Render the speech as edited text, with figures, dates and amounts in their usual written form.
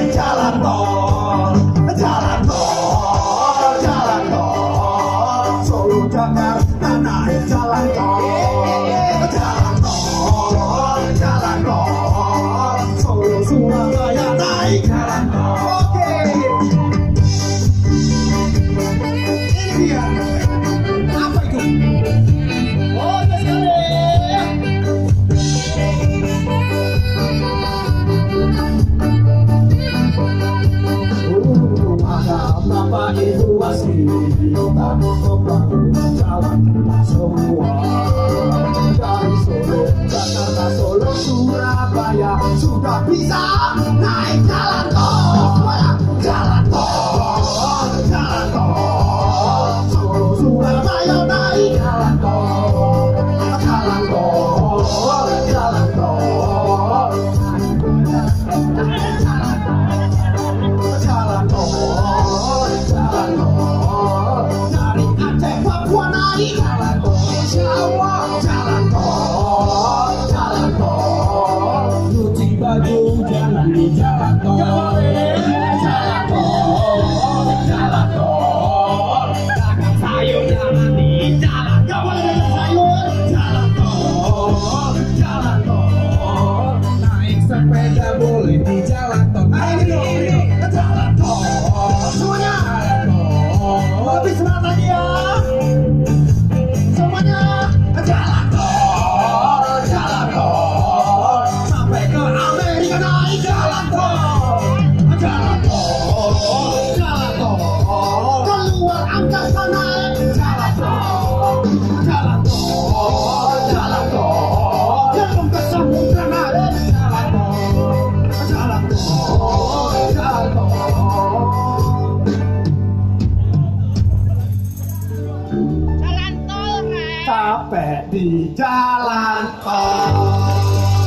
jalan tol, jalan tol, jalan tol, Solo Jakarta naik jalan tol, jalan tol, jalan tol, Solo Surabaya naik jalan tol. Oke, ini dia. Apa itu? Oh, sekali. Bapak Ibu Wasili kita membangun jalan semua dari Solo, Jakarta, Solo, Surabaya sudah bisa naik jalan tol, jalan tol, jalan tol, Solo, Surabaya naik jalan tol, jalan tol, jalan tol, jalan tol. Dari Aceh Papua naik jalan tol, Jawa jalan tol, jalan tol, cuci baju jangan di jalan tol, jalan tol, jalan tol, dagang sayur jangan di jalan tol, jalan tol, jalan tol, naik sepeda boleh di jalan tol, ayo jalan tol, semuanya. Lebih semangat lagi ya semuanya. Jalan tol, jalan tol, sampai ke Amerika naik jalan tol, jalan tol, jalan tol, keluar angkasa naik jalan tol, jalan tol, jalan tol, jalan ke samudra naik jalan tol, jalan tol, jalan tol. Capek di jalan tol.